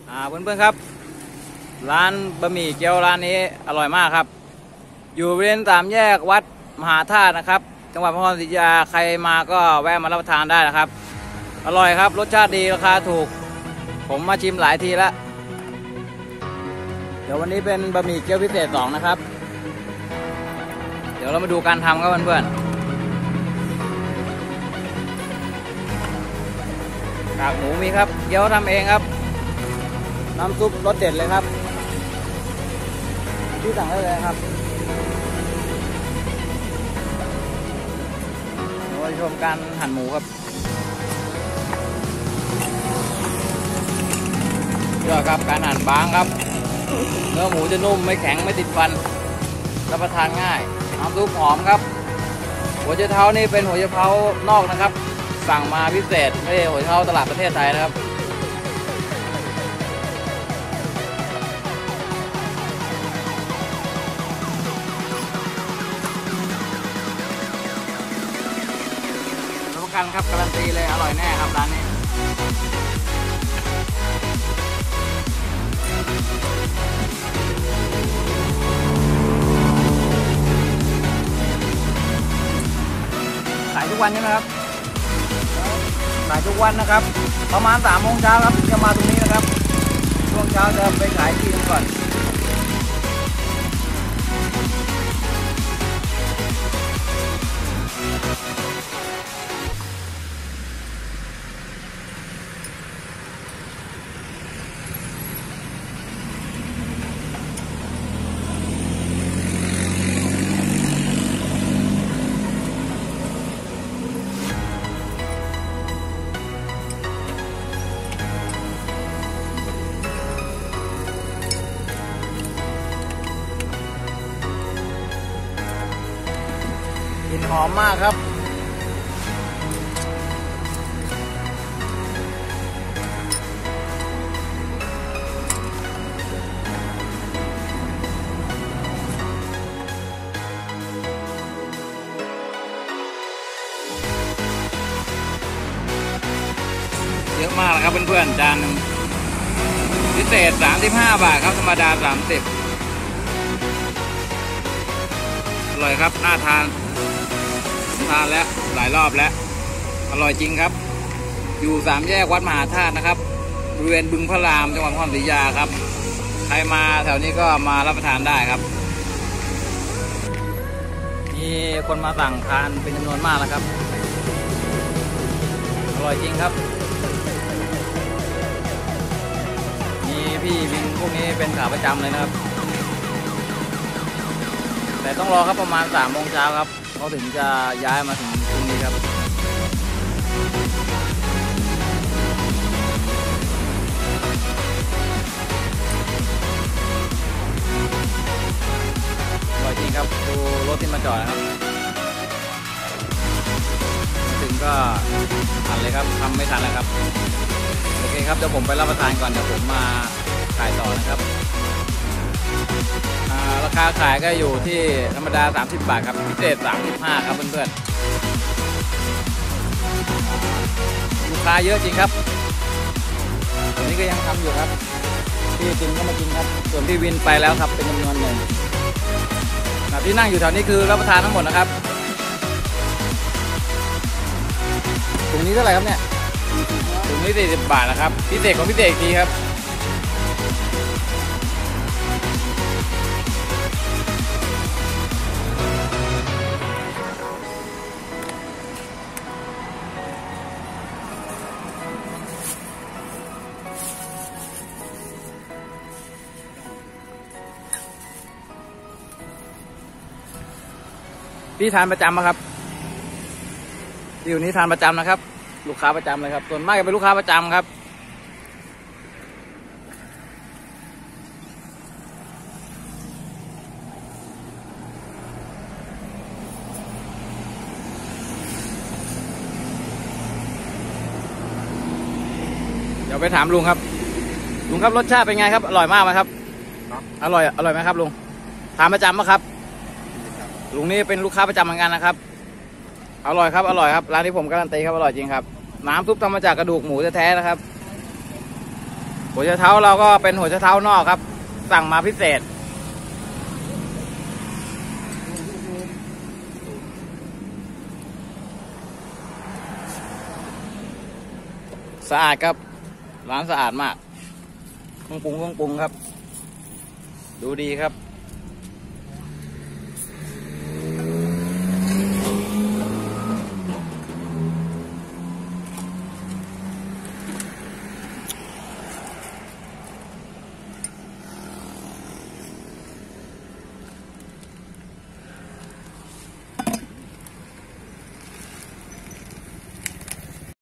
เพื่อนๆครับร้านบะหมี่เกี๊ยวร้านนี้อร่อยมากครับอยู่บริเวณ3 แยกวัดมหาธาตุนะครับจังหวัดพระนครศรีอยุธยาใครมาก็แวะมารับประทานได้นะครับอร่อยครับรสชาติดีราคาถูกผมมาชิมหลายทีแล้วเดี๋ยววันนี้เป็นบะหมี่เกี๊ยวพิเศษ2นะครับเดี๋ยวเรามาดูการทำครับเพื่อนๆกากหมูมีครับเกี๊ยวทำเองครับน้ำซุปรสเด็ดเลยครับที่สั่งได้เลยครับมาชมการหั่นหมูครับเชื่อครับการหั่นบางครับเนื้อหมูจะนุ่มไม่แข็งไม่ติดฟันรับประทานง่ายน้ำซุปหอมครับหัวไชเท้านี่เป็นหัวไชเท้านอกนะครับสั่งมาพิเศษไม่ใช่หัวไชเท้าตลาดประเทศไทยนะครับครับการันตีเลยอร่อยแน่ครับร้านนี้ขายทุกวันใช่ไหมครับขายทุกวันนะครับประมาณ3 โมงเช้าครับจะมาตรงนี้นะครับช่วงเช้าจะไปขายที่นึงก่อนกลิ่นหอมมากครับเยอะมากนะครับเพื่อนๆจานนึงพิเศษ35 บาทครับธรรมดา30อร่อยครับน่าทานแล้วหลายรอบแล้วอร่อยจริงครับอยู่3 แยกวัดมหาธาตุนะครับบริเวณบึงพระรามจังหวัดพระนครศรีอยุธยาครับใครมาแถวนี้ก็มารับประทานได้ครับมีคนมาสั่งทานเป็นจำนวนมากแล้วครับอร่อยจริงครับมีพี่วินพวกนี้เป็นขาประจำเลยนะครับแต่ต้องรอครับประมาณ3 โมงเช้าครับเขาถึงจะย้ายมาถึงตรงนี้ครับอร่อยจริงครับดูรถที่มาจอดนะครับถึงก็ทันเลยครับทำไม่ทันแล้วครับโอเคครับเดี๋ยวผมไปรับประทานก่อนเดี๋ยวผมมาขายต่อนะครับราคาขายก็อยู่ที่ธรรมดา30 บาทครับพิเศษ35ครับเพื่อนๆลูกค้าเยอะจริงครับตอนนี้ก็ยังทำอยู่ครับพี่จิมก็มากินครับส่วนพี่วินไปแล้วครับเป็นจำนวนหนึ่งที่นั่งอยู่แถวนี้คือรับประทานทั้งหมดนะครับถุงนี้เท่าไหร่ครับเนี่ยถุงนี้40 บาทนะครับพิเศษของพิเศษอีกทีครับพี่ทานประจำไหมครับที่อยู่นี้ทานประจำนะครับลูกค้าประจำเลยครับส่วนมากจะเป็นลูกค้าประจำครับเดี๋ยวไปถามลุงครับลุงครับรสชาติเป็นไงครับอร่อยมากไหมครับอร่อยไหมครับลุงทานประจำไหมครับ ลุงนี่เป็นลูกค้าประจำเหมือนกันนะครับอร่อยครับร้านที่ผมการันตีครับอร่อยจริงครับน้ำซุปทำมาจากกระดูกหมูแท้ๆนะครับผหัวไชเท้าเราก็เป็นหัวไชเท้านอกครับสั่งมาพิเศษสะอาดครับร้านสะอาดมากเครื่องปรุงครับดูดีครับ